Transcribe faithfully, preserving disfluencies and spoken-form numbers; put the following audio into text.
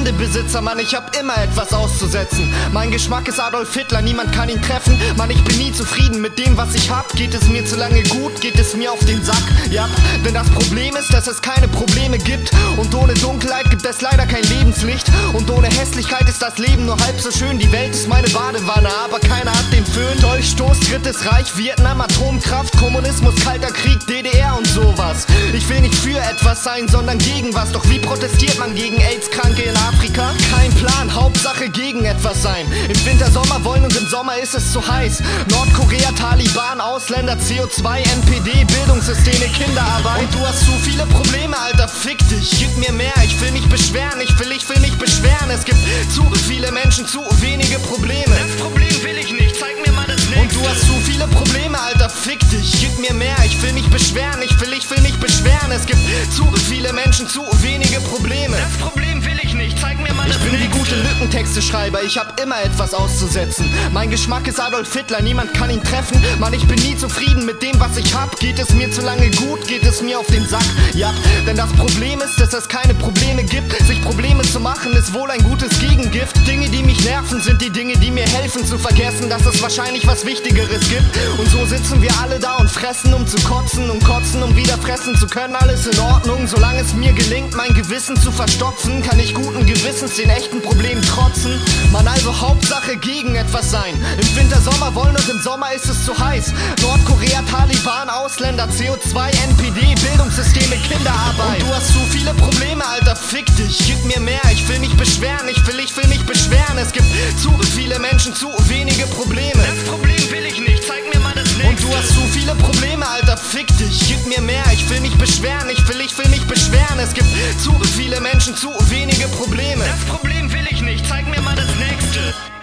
Hundebesitzer, Mann, ich hab immer etwas auszusetzen. Mein Geschmack ist Adolf Hitler, niemand kann ihn treffen. Mann, ich bin nie zufrieden mit dem, was ich hab. Geht es mir zu lange gut, geht es mir auf den Sack, ja. Denn das Problem ist, dass es keine Probleme gibt. Und ohne Dunkelheit gibt es leider kein Lebenslicht. Und ohne Hässlichkeit ist das Leben nur halb so schön. Die Welt ist meine Badewanne, aber keiner hat den Föhn. Dolchstoß, Drittes Reich, Vietnam, Atomkraft, Kommunismus, Kalter Krieg, D D R und sowas. Ich will nicht für etwas sein, sondern gegen was. Doch wie protestiert man gegen AIDS-Kranke in Afrika? Kein Plan, Hauptsache gegen etwas sein. Im Winter Sommer wollen und im Sommer ist es zu heiß. Nordkorea, Taliban, Ausländer, C O zwei, N P D, Bildungssysteme, Kinderarbeit. Und du hast zu viele Probleme, Alter, fick dich, gib mir mehr. Ich will mich beschweren, ich will, ich will mich beschweren. Es gibt zu viele Menschen, zu wenige Probleme. Das Problem will ich nicht, zeig mir mal das nächste. Und du hast zu viele Probleme, Alter, fick dich, gib mir mehr. Ich will mich beschweren, ich will, ich will mich beschweren. Es gibt zu viele Menschen, zu wenige Probleme. Das Problem will ich nicht, zeig mir mal das nächste. Ich bin wie gute Lückentexte-Schreiber, ich hab immer etwas auszusetzen. Mein Geschmack ist Adolf Hitler, niemand kann ihn treffen. Mann, ich bin nie zufrieden mit dem, was ich hab. Geht es mir zu lange gut, geht es mir auf den Sack, ja. Denn das Problem ist, dass es keine Probleme gibt. Sich Probleme zu machen, ist wohl ein gutes Gegengift. Dinge, die mich nerven, sind die Dinge, die mir helfen zu vergessen, dass es wahrscheinlich was Wichtigeres gibt. Und so sitzen wir alle da und fressen, um zu kotzen, und kotzen, um wieder fressen zu können. Alles in Ordnung, solange es mir gelingt, mein Gewissen zu verstopfen, kann ich guten Gewissens den echten Problemen trotzen. Man, also Hauptsache gegen etwas sein. Im Winter Sommer wollen und im Sommer ist es zu heiß. Nordkorea, Taliban, Ausländer, C O zwei, N P D, Bildungssysteme, Kinderarbeit. Und du hast zu viele Probleme, Alter, fick dich, gib mir mehr. Ich will mich beschweren, ich will, ich will mich beschweren. Es gibt zu viele Menschen, zu wenige Probleme. Das Problem will ich nicht, zeig mir mal das nächste. Und du hast zu viele Probleme, Alter, fick dich, gib mir mehr. Ich will mich beschweren, ich will, ich will mich beschweren. Es gibt zu viele Menschen, zu wenige Probleme. Das Problem will ich nicht, zeig mir mal das nächste.